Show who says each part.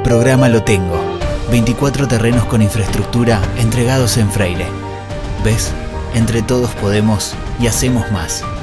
Speaker 1: programa Lo Tengo. 24 terrenos con infraestructura entregados en Freire. ¿Ves? Entre todos podemos y hacemos más.